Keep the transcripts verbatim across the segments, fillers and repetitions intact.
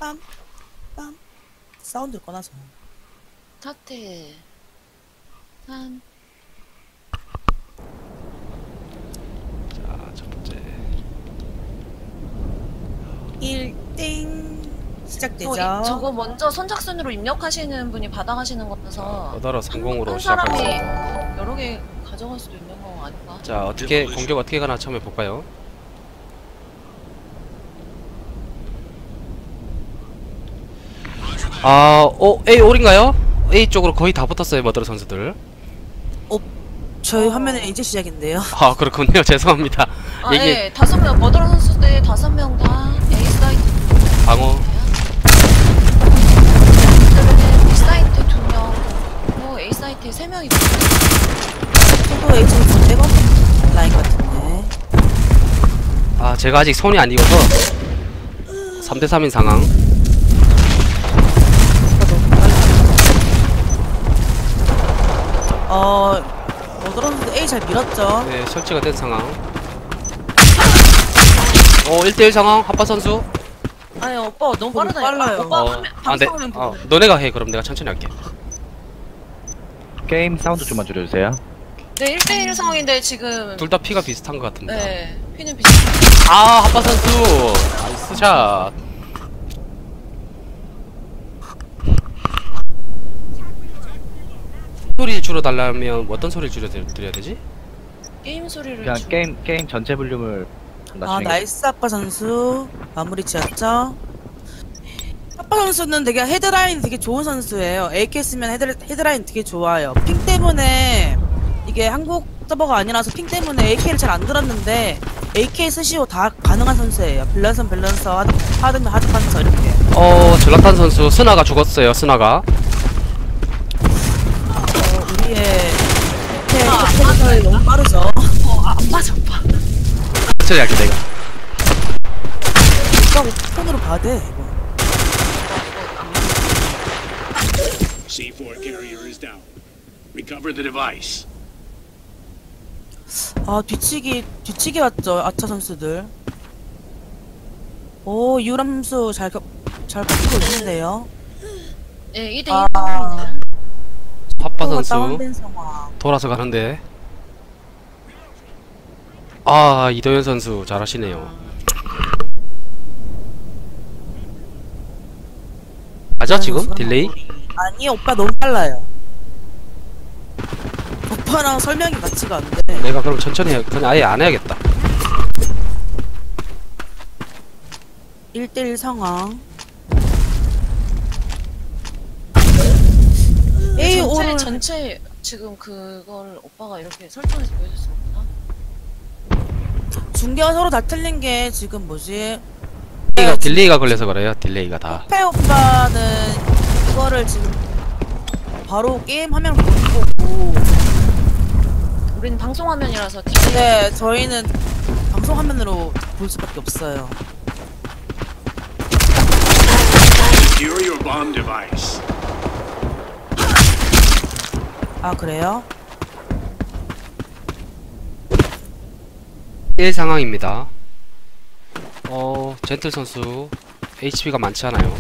빰, 빰. 사운드를 꺼놔서. 타태 한 자, 첫 번째. 일 땡. 시작되죠. 저, 저거 먼저 선착순으로 입력하시는 분이 받아가시는 거라서 어더러 성공으로 한 사람이 시작하겠습니다. 여러 개 가져갈 수도 있는 거 아닌가? 자, 어떻게 공격 어떻게 가나 처음에 볼까요? 아, 어, A 올인가요? A 쪽으로 거의 다 붙었어요, 머더러 선수들. 저희 화면에 이제 시작인데요. 아, 그렇군요. 죄송합니다. 아, 얘기 예, 다섯 명 머더러 선수들 다섯 명 다 A 사이트 방어. B 사이트 두 명, 뭐 A 사이트에 세 명이 저도 H는 좀 백업 라인 같은데. 아, 제가 아직 손이 안 익어서 삼 대 삼인 상황. 어, 머더런스 A 잘 밀었죠. 네, 설치가 된 상황. 어, 일 대 일 상황. 하빠 선수. 아니 오빠 너무 빠르다. 빨라요. 오빠 어, 화면, 아, 네. 방송화면 어, 보고. 너네가 해. 그럼 내가 천천히 할게. 게임 사운드 좀만 줄여주세요. 네, 일 대 일 상황인데 지금 둘 다 피가 비슷한 것 같은데. 네, 피는 비슷해. 아, 하빠 선수. 나이스 샷. 소리 줄여달라면 어떤 소리를 줄여드려야 되지? 게임 소리를 그냥 주- 게임 게임 전체 볼륨을 아, 낮추는 게 나이스 아빠 선수. 마무리 지었죠. 아빠 선수는 되게 헤드라인 되게 좋은 선수예요. 에이케이 쓰면 헤드, 헤드라인 되게 좋아요. 핑 때문에 이게 한국 서버가 아니라서 핑 때문에 에이케이를 잘 안 들었는데 에이케이 쓰시고 다 가능한 선수예요. 밸런스는 밸런서, 하드, 하드면 하드 판서 이렇게. 어, 전라탄 선수 스나가 죽었어요. 스나가. 어, 우리의 아, 에이케이 너무 빠르죠. 어, 아, 안 맞아 오빠. 천천히 할게 내가. 오빠 폰으로 봐야 돼. 이거. C four carrier is down. Recover the device. 아, 뒤치기, 뒤치기 왔죠, 아차 선수들. 오, 유람수 잘, 겨- 잘 버티고 있는데요. 네, 이 대 일 아. 상황이네. 하빠 서버가 선수 다운된 상황. 돌아서 가는데. 아, 이도현 선수 잘하시네요. 맞아 지금? 딜레이? 아니, 오빠 너무 빨라요. 오빠랑 설명이 같이가 안 돼. 내가 그럼 천천히 해. 그냥 아예 안 해야겠다. 일 대 일 상황. 에이, 전체 오늘 전체 지금 그걸 오빠가 이렇게 설정해서 보여줄 수 없나? 중계가 서로 다 틀린 게 지금 뭐지? 딜레이가, 딜레이가 걸려서 그래요. 딜레이가 다. 페 오빠는 이거를 지금 바로 게임 화면을 보는 거고, 우리는 방송 화면이라서 딜레이. 네, 저희는 방송 화면으로 볼 수밖에 없어요. Secure your bomb device. 아, 그래요? 일 상황입니다. 어, 젠틀 선수 에이치피가 많지 않아요.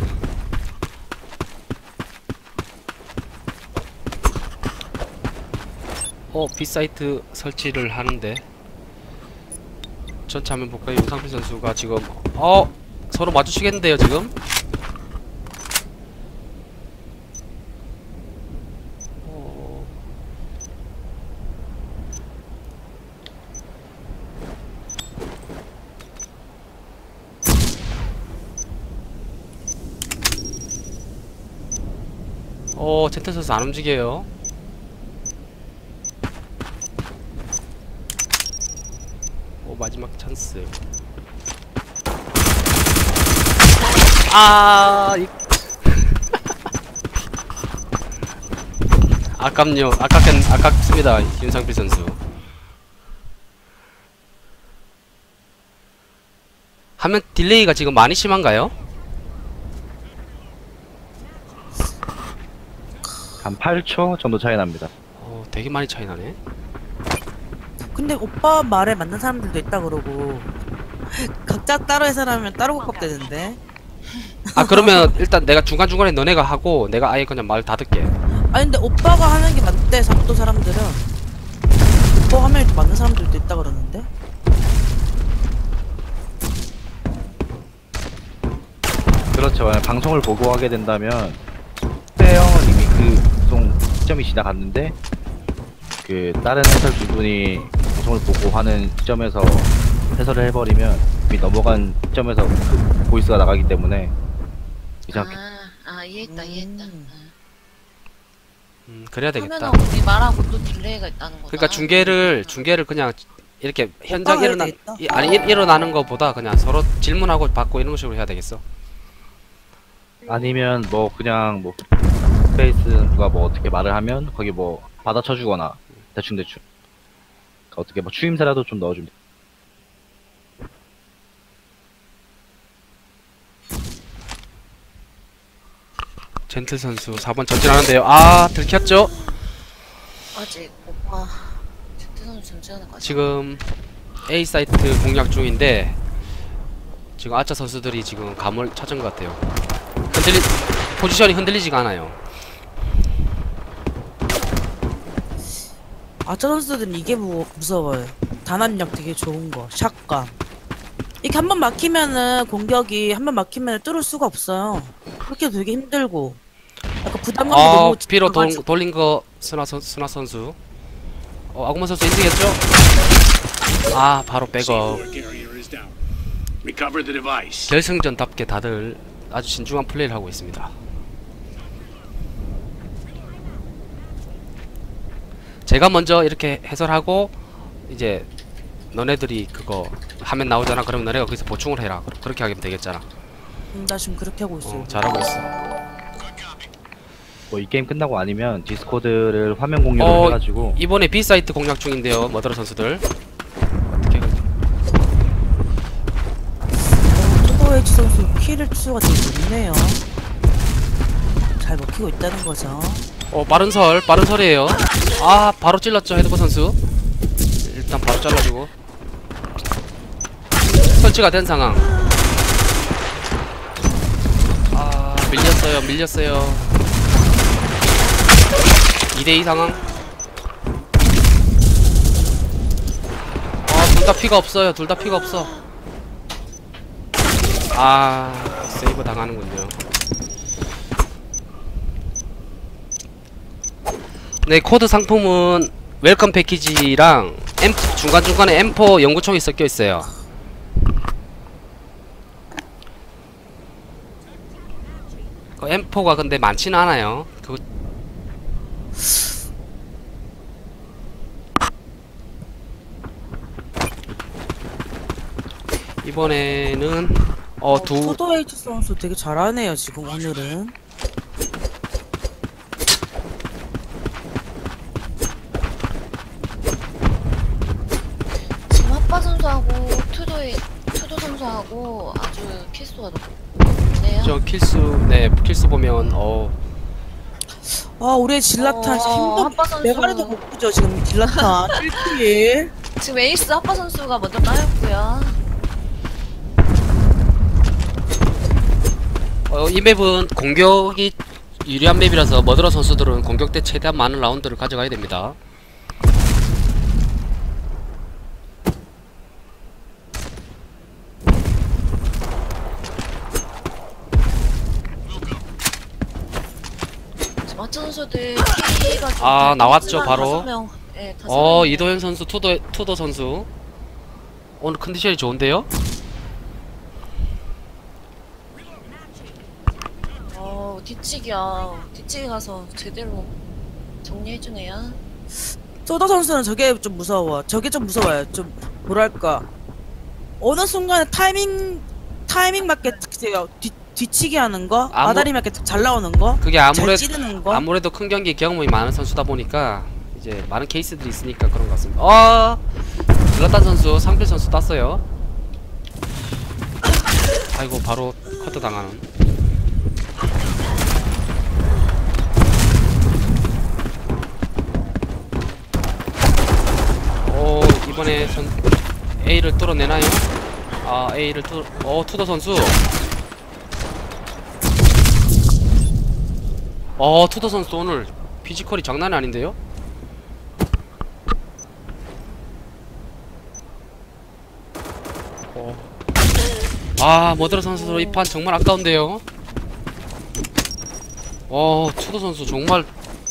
어, B사이트 설치를 하는데 전체 화면 볼까요? 윤상필 선수가 지금 어, 서로 마주치겠는데요 지금? 어... 어, 젠틀 선수 안 움직여요. 오, 마지막 찬스. 아, 이... 아깝요. 아깝겠, 아깝습니다. 윤상필 선수. 화면 딜레이가 지금 많이 심한가요? 한 팔 초 정도 차이 납니다. 어, 되게 많이 차이 나네. 근데 오빠 말에 맞는 사람들도 있다 그러고 각자 따로 해설하면 따로 국밥되는데 아 그러면 일단 내가 중간중간에 너네가 하고 내가 아예 그냥 말 닫을게. 아니 근데 오빠가 하는 게 맞대. 삼도 사람들은 오빠 화면이 더 맞는 사람들도 있다 그러는데. 그렇죠. 만약 방송을 보고 하게 된다면 회원은 이미 그 방송 시점이 지나갔는데 그 다른 해설 두 분이 방송을 보고 하는 시점에서 해설을 해버리면 이미 넘어간 시점에서 그 보이스가 나가기 때문에 이상하게 아, 아 이해했다 이해했다. 음. 아. 음 그래야 되겠다. 하면은 우리 말하고 또 딜레이가 있다는 거다. 그러니까 중계를 중계를 그냥 이렇게 현장 오빠가 일어나 해야 되겠다. 이- 아니 일, 일어나는 것보다 그냥 서로 질문하고 받고 이런 식으로 해야 되겠어. 아니면 뭐 그냥 뭐 스페이스 누가 뭐 어떻게 말을 하면 거기 뭐 받아쳐주거나 대충 대충 어떻게 뭐 추임새라도 좀 넣어주면 돼. 젠틀 선수 사 번 전진하는데요. 아 들켰죠? 아직 오빠 제트 선수 전체하는 거 지금 A 사이트 공략 중인데 지금 아짜 선수들이 지금 감을 찾은 것 같아요. 흔들리 포지션이 흔들리지가 않아요. 아저 선수들은 이게 무, 무서워요. 단합력 되게 좋은 거. 샷감. 이게 한 번 막히면은 공격이 한 번 막히면 뚫을 수가 없어요. 그렇게 되게 힘들고. 약간 부담감도 아 너무 피로 돌, 가지고. 돌린 거 스나, 선, 스나 선수. 어 아구만 선수 인증했죠? 아 바로 C 백업. four carrier is down. Recover the device. 결승전답게 다들 아주 신중한 플레이를 하고 있습니다. 제가 먼저 이렇게 해설하고 이제 너네들이 그거 화면 나오잖아. 그러면 너네가 거기서 보충을 해라. 그럼 그렇게 하면 되겠잖아. 음, 나 지금 그렇게 하고 있어요. 어, 잘하고 있어. 뭐 이 게임 끝나고 아니면 디스코드를 화면 공유를 어, 해가지고 이번에 B 사이트 공략 중인데요. 머더러 선수들. 어떻게 토도에이치 선수 키를 수가 되게 높네요. 잘 먹히고 있다는 거죠. 어 빠른 설 빠른 설이에요. 아 바로 찔렀죠 헤드버 선수. 일단 바로 잘라주고 설치가 된 상황. 아 밀렸어요 밀렸어요. 이 대 이 상황. 아둘 다 피가 없어요. 둘 다 피가 없어. 아 세이브 당하는군요. 네 코드 상품은 웰컴 패키지랑 엠, 중간중간에 엠 포 연구총이 섞여 있어요. 그 엠 포가 근데 많지는 않아요. 그 이번에는 어, 어두 토도에이치 선수 되게 잘하네요 지금 오늘은. 지금 핫바 선수하고 투도의 투도 선수하고 아주 키스가 높네요. 저 킬수 네 킬수 보면 어 아 우리의 질라탄 어, 힘도 핫바 선수. 메가리도 못 보죠 지금 질라탄 칠 킬. 지금 에이스 핫바 선수가 먼저 따였고요. 어, 이 맵은 공격이 유리한 맵이라서 머드러 선수들은 공격 때 최대한 많은 라운드를 가져가야 됩니다. 지금 아차 선수들 키가 좀 아, 나왔죠, 다섯 바로. 명, 네, 다섯 어 명. 이도현 선수 투도 투도 선수 오늘 컨디션이 좋은데요? 어 뒤치기야. 뒤치기 가서 제대로 정리해주네요. 소다 선수는 저게 좀 무서워. 저게 좀 무서워요. 좀 뭐랄까 어느 순간에 타이밍 타이밍 맞게 제가 뒤 뒤치기 하는 거, 아무- 아다리 맞게 잘 나오는 거, 그게 잘 아무래도 찌르는 거. 아무래도 큰 경기 경험이 많은 선수다 보니까 이제 많은 케이스들이 있으니까 그런 것 같습니다. 어 글라탄 선수 상필 선수 땄어요. 아이고 바로 커트 당하는. 오 이번에 선 A를 뚫어내나요? 아 A를 뚫.. 어 투더 선수 어 투더 선수 오늘 피지컬이 장난이 아닌데요? 어. 아 머드러 선수 이 판 정말 아까운데요. 어 투더 선수 정말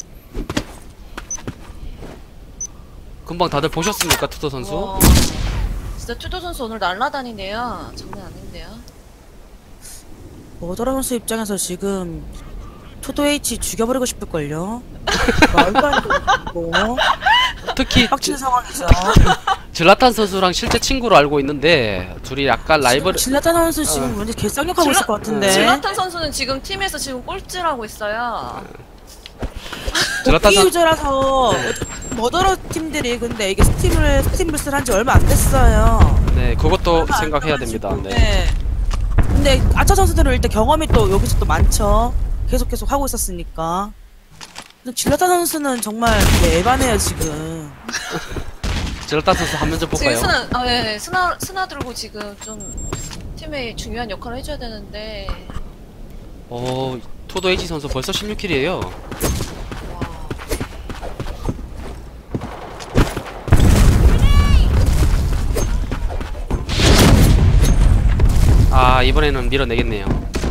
금방 다들 보셨습니까 투더 선수? 와, 진짜 투도 선수 오늘 날라다니네요. 장난 아닌데요. 머더러 선수 입장에서 지금 투도 H 죽여버리고 싶을걸요. 말도 안 되고 특히 빡치는 상황이죠. 질라탄 선수랑 실제 친구로 알고 있는데 둘이 약간 라이벌 질라탄 선수 지금 어. 왠지 개쌍욕하고 있을 것 같은데. 질라탄 선수는 지금 팀에서 지금 꼴찌라고 있어요. 질라탄 복귀 선 유저라서 머더러 팀들이 근데 이게 스팀을 스팀블스를 한 지 얼마 안 됐어요. 네 그것도 얼마 안 생각해야 돼가지고. 됩니다. 네. 네. 근데 아차 선수들은 일단 경험이 또 여기서 또 많죠. 계속 계속 하고 있었으니까. 근데 질라탄 선수는 정말 되게 에바네요 지금. 질라탄 선수 한 면 좀 지금 볼까요? 스나, 아, 네, 스나, 스나 들고 지금 좀 팀에 중요한 역할을 해줘야 되는데. 어 투더 H 선수 벌써 십육 킬이에요. 와. 아 이번에는 밀어내겠네요.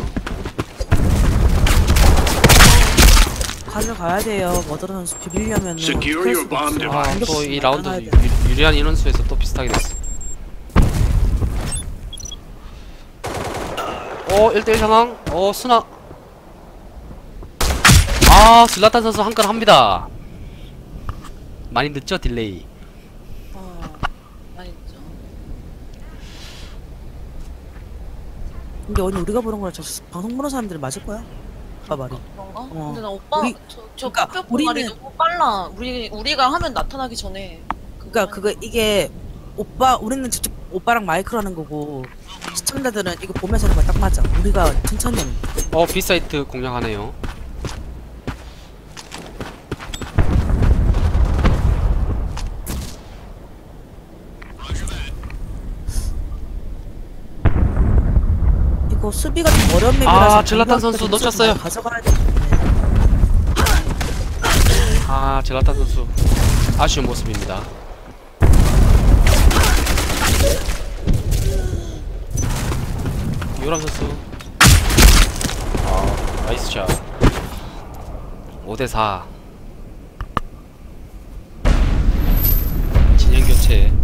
가져가야 돼요. 머더러 선수 비비려면은. Secure your bomb 아 device. 또 이 라운드 유- 유리한 인원수에서 또 비슷하게 됐어. 어 일 대 일 상황. 어 스나. 아 질라탄 선수 한 건 합니다. 많이 늦죠 딜레이. 어, 많이 있죠. 근데 오늘 우리가 보는 거랑 저 방송 보는 사람들은 맞을 거야? 아 말이. 그런가? 어. 근데 나 오빠, 우리- 저, 저 그러니까 뼈 말이 우리는- 너무 빨라. 우리, 우리가 하면 나타나기 전에. 그러니까 그거 이게 오빠 우리는 직접 오빠랑 마이크로 하는 거고 시청자들은 이거 보면서 하는 거 딱 맞아. 우리가 천천히 하는 거. 어 B사이트 공략하네요. 이거 수비가 좀 어려운 맵이라서 아, 질라탄 선수 놓쳤어요. 가져가야 되는데. 아 질라탄 선수 아쉬운 모습입니다. 유람 선수 아 나이스 샷. 오 대 사 진영 교체.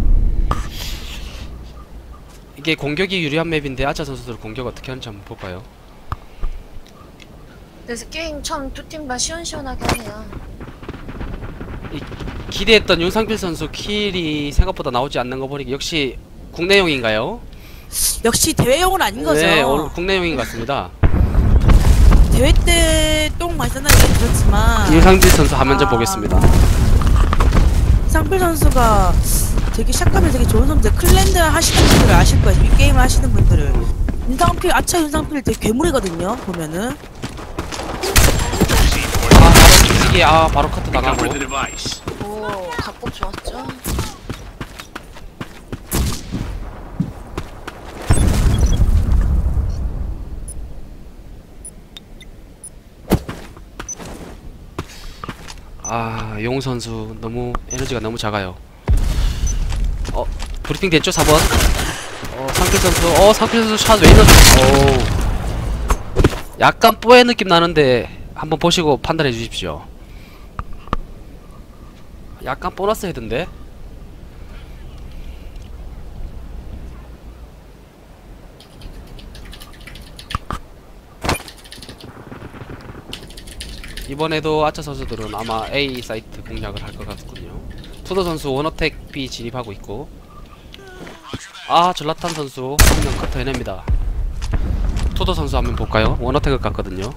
이게 공격이 유리한 맵인데 아차 선수들 공격 어떻게 하는지 한번 볼까요? 그래서 게임 참 두 팀 다 시원시원하게 하네요. 기대했던 윤상필 선수 킬이 생각보다 나오지 않는 거 보니까 역시 국내용인가요? 역시 대회용은 아닌 거죠. 네, 오늘 국내용인 것 같습니다. 대회 때 똥 많이 쌌다는 얘기 들었지만 윤상필 선수 화면 좀 아, 보겠습니다. 상필 선수가 되게 샷감이 되게 좋은 선수인데 클랜드 하시는 분들은 아실 거예요. 이 게임을 하시는 분들은 윤상필 아차 윤상필 되게 괴물이거든요. 보면은 아 바로 이게 아 바로 커트 당하고. Recover the device. 오, 각법 좋았죠? 아 용 선수 너무 에너지가 너무 작아요. 어 브리핑 됐죠 사 번? 어 상필 선수 어 상필 선수 샷 왜 이러지? 오 약간 뽀의 느낌 나는데 한번 보시고 판단해 주십시오. 약간 보너스 헤드인데. 이번에도 아차 선수들은 아마 A 사이트 공략을 할 것 같군요. 투더 선수 원어택 B 진입하고 있고, 아 전라탄 선수 한 명 커터 해냅니다. 투더 선수 한번 볼까요? 원어택을 깠거든요.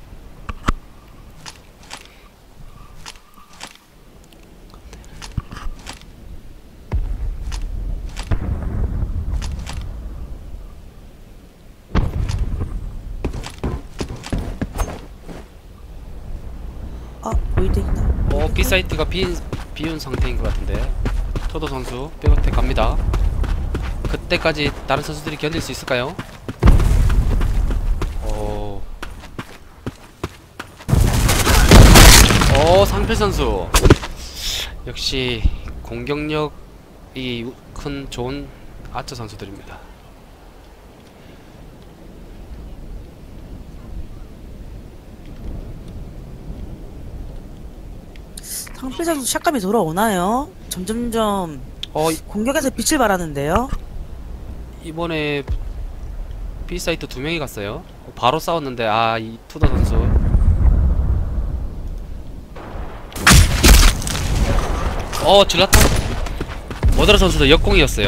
아 보이드있다. 어 B 사이트가 비인, 비운 상태인 것 같은데 투더 선수 백어택 갑니다. 그때까지 다른 선수들이 견딜 수 있을까요? 어... 어, 상필 선수. 역시 공격력이 큰 좋은 아처 선수들입니다. 상필 선수 샷감이 돌아오나요? 점점점 어, 이- 공격에서 빛을 발하는데요. 이번에 B 사이트 두 명이 갔어요. 어, 바로 싸웠는데 아, 이 투더 선수. 어, 질라탄. 머더러 선수도 역공이었어요.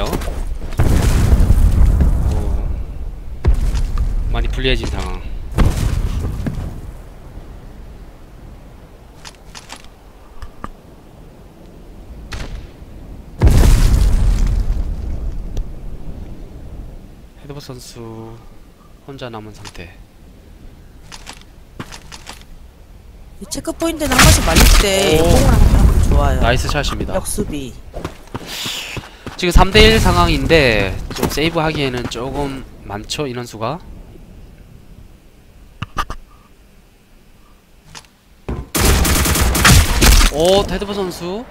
오, 많이 불리해진 상황. 헤드버 선수 혼자 남은 상태. 이 체크 포인트는 한 번씩 말릴 때 오. 공을 하면 좋아요. 나이스 샷입니다. 역수비. 지금 삼 대 일 상황인데 좀 세이브 하기에는 조금 많죠, 인원수가. 오, 헤드버 선수.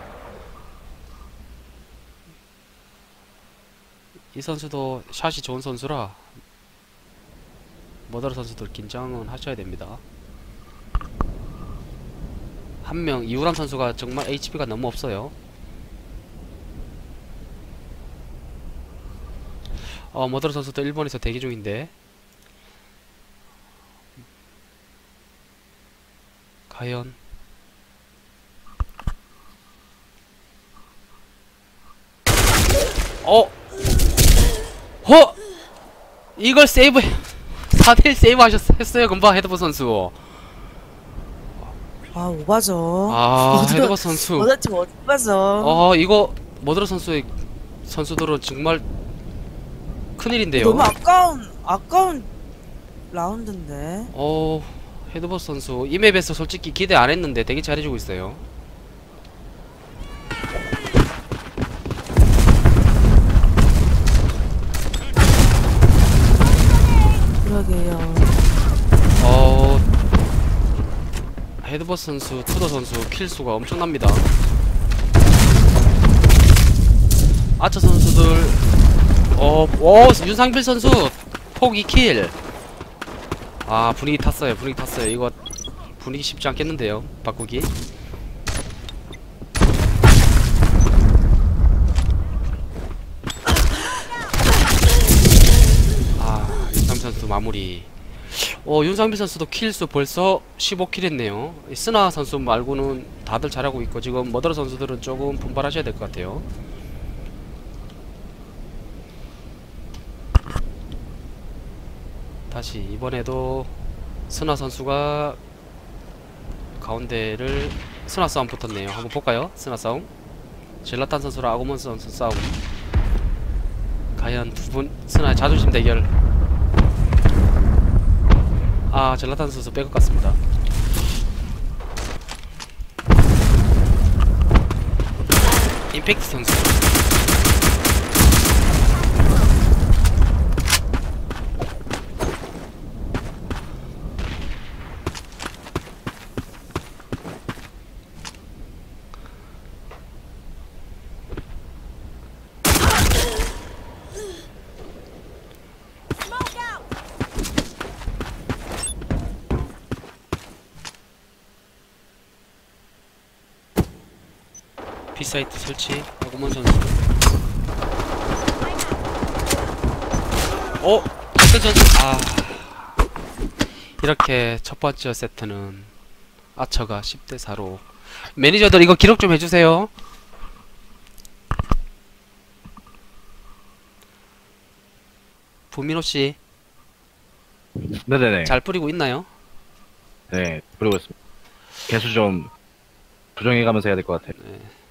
이 선수도 샷이 좋은 선수라 머더러 선수들 긴장은 하셔야 됩니다. 한 명 이우람 선수가 정말 에이치피가 너무 없어요. 어, 머더러 선수도 일본에서 대기 중인데 과연 어? 허! 이걸 세이브 사 대 일 세이브 하셨어요 금방 헤드버 선수. 아 오바죠. 아, 머더러- 헤드버 선수. 머더팀 오바죠. 어, 이거 머더러 선수의 선수들은 정말 큰일인데요. 너무 아까운 아까운 라운드인데. 어, 헤드버 선수 이 맵에서 솔직히 기대 안 했는데 되게 잘해주고 있어요. 그러게요. 어, 헤드버 선수, 투더 선수 킬수가 엄청납니다. 아처 선수들, 어, 오, 윤상필 선수 폭 이 킬. 아, 분위기 탔어요. 분위기 탔어요. 이거 분위기 쉽지 않겠는데요. 바꾸기. 아, 윤상필 선수 마무리. 어, 윤상필 선수도 킬수 벌써 십오 킬 했네요. 이 스나 선수 말고는 다들 잘하고 있고 지금 머더러 선수들은 조금 분발하셔야 될 것 같아요. 다시 이번에도 스나 선수가 가운데를 스나 싸움 붙었네요. 한번 볼까요? 스나 싸움. 젤라탄 선수랑 아고몬 선수 싸움. 과연 두 분 스나의 자존심 대결. 아, 젤라탄 선수 뺄 것 같습니다. 임팩트 선수. B사이트 설치. 아구먼 선수. 어? 백들 선수. 아, 이렇게 첫 번째 세트는 아처가 십 대 사로. 매니저들 이거 기록 좀 해주세요. 부민호씨 네네네. 잘 뿌리고 있나요? 네, 그리고 있습니다. 개수 좀 조정해가면서 해야 될 것 같아요. 네.